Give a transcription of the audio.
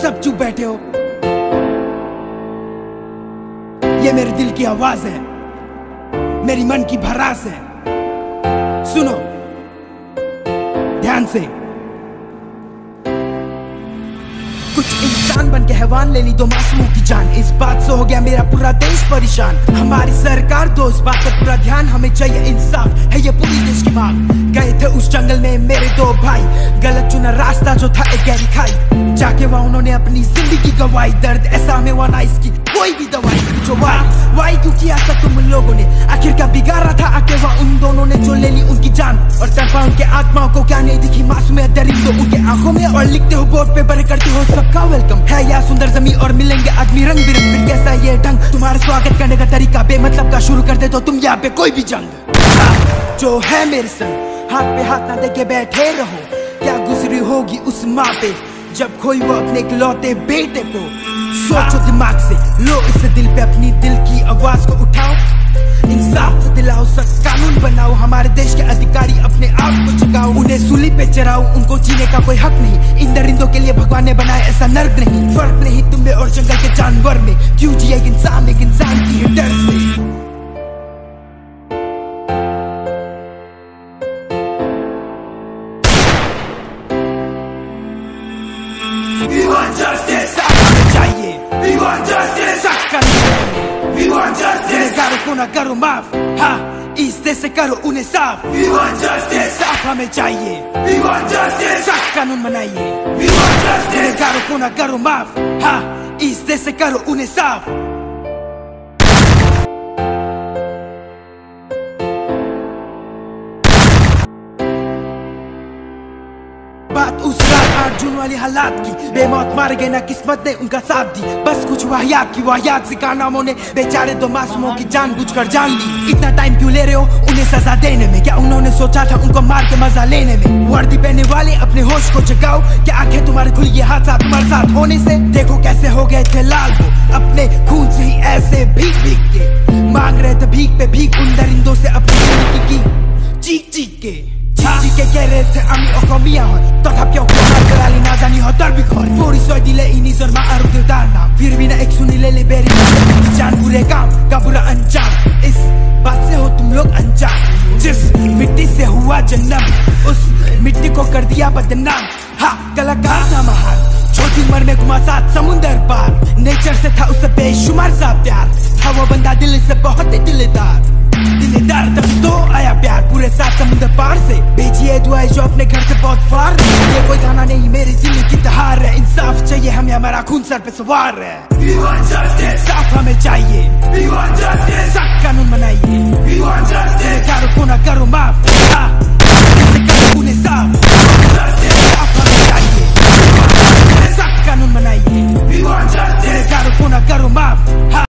सब चुप बैठे हो। ये मेरे दिल की आवाज है, मेरी मन की भड़ास है। सुनो ध्यान से। कुछ इंसान बन के हैवान ले ली दो मासूमों की जान। इस बात से हो गया मेरा पूरा देश परेशान। हमारी सरकार दो इस बात पर पूरा ध्यान। हमें चाहिए इंसाफ, है ये पूरी देश की मांग। गए थे उस जंगल में मेरे दो भाई, गलत चुना रास्ता जो था एक गहरी खाई। जाके वहाँ उन्होंने अपनी जिंदगी गवाई। दर्द ऐसा हमें हुआ ना इसकी कोई भी दवाई। जो वाई क्यों किया था तुम लोगों ने? आखिर क्या बिगाड़ा था आके वहाँ उन दोनों ने जो ले ली उनकी जान। और तड़पा उनके आत्माओं को क्या नहीं दिखी मासूमियत दरिंदों उनके आंखों में। और लिखते हो बोर्ड पे बड़े करते हो सबका वेलकम। है या सुंदर जमी और मिलेंगे आदमी रंग बिरंग। फिर कैसा ये ढंग तुम्हारा स्वागत करने का तरीका बेमतलब का शुरू कर दे तो तुम यहाँ पे कोई भी जंग। जो है मेरे संग हाथ पे हाथ ना दे के बैठे रहो। क्या गुजरी होगी उस माँ पे जब खोई वो अपने इकलौते बेटे को। सोचो दिमाग से, लो इस दिल पे अपनी दिल की आवाज को उठाओ। इंसाफ दिलाओ, सख्त कानून बनाओ। हमारे देश के अधिकारी अपने आप को जगाओ। उन्हें सूली पे चढ़ाओ, उनको जीने का कोई हक नहीं। इन दरिंदों के लिए भगवान ने बनाया ऐसा नर्क नहीं। फर्क नहीं तुम में और जंगल के जानवर में। क्यों जिए एक इंसान की है डर से। We want justice, हमें चाहिए। We want justice, सख्त कानून। We want justice, गुनहगारों को ना करो माफ, हाँ इस देश से करो उन्हें साफ। We want justice, साफ हमें चाहिए। We want justice, सख्त कानून बनाइए। We want justice, गुनहगारों को ना करो माफ, हाँ इस देश से करो उन्हें साफ। बात उस रात 8 जून वाली हालात की। बेमौत मारे गए ना किस्मत ने उनका साथ दी। बस कुछ वाहियात की वाहियात से कारनामों ने बेचारे दो मासूमों की जान बुझकर जान ली। इतना टाइम क्यों ले रहे हो उन्हें सजा देने में? क्या उन्होंने सोचा था उनको मार के मजा लेने में? वर्दी पहने वाले अपने होश को जगाओ। क्या आंखें तुम्हारे खुल गए हादसा तुम्हारे साथ होने से? देखो कैसे हो गए थे लाल वो अपने खून से ही ऐसे भीग भीग के। मांग रहे थे भीख पे भीख उन दरिंदों से अपनी जिंदगी की चीख चीख के। के कह रहे थे আমি অসমীয়া হয় তথাপিও কোথাও গলালি না জানি হতার বিখর পরিচয় দিলে ই নিজৰ মা আৰু দেউতাৰ নাম फिर भी ना एक सुनीले ले बेरी जान बुरे काम का बुरा अंजाम इस बात से हो तुम लोग अनजान जिस मिट्टी से हुआ जन्म उस मिट्टी को कर दिया बदनाम हाँ कलाकार था महान छोटी उम्र में घुमा सात समुंदर पार नेचर से था उससे बेशुमार सा प्यार था वो बंदा दिल से बहुत ही दिलदार तब तो आया प्यार पूरे सात समुंदर पार से भेजिए दुआएं जो अपने घर से बहुत फार ये कोई गाना नहीं मेरी दिल की तहार है इंसाफ चाहिए हमें हमारा खून सर पे सवार है We want justice साफ हमें चाहिए We want justice सख्त कानून बनाइए We want justice करो को ना करो माफ